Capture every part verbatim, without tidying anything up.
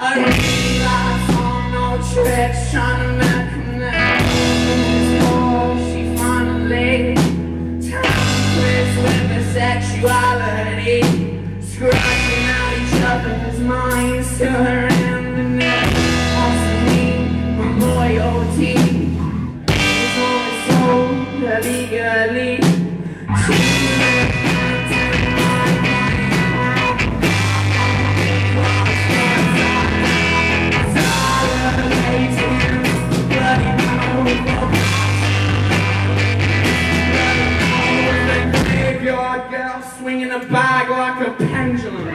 But he lies on no tricks, trying to make connect. Before she finally tampers with her sexuality, scratching out each other's minds to her in the neck. Also me, my loyalty is only sold illegally. Swinging a bag like a pendulum.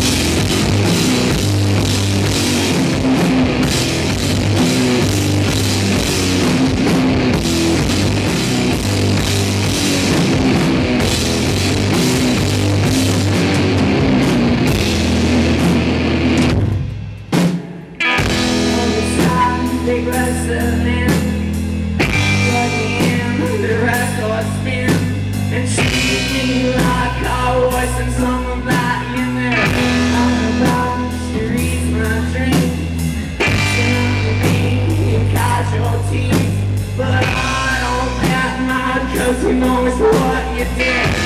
On the side, big wrestling, plugging in the record spin, and treat me like I was in some of that in there. I'm about to reach my dream, to be casualties, but I don't get mad 'cause you know it's what you did.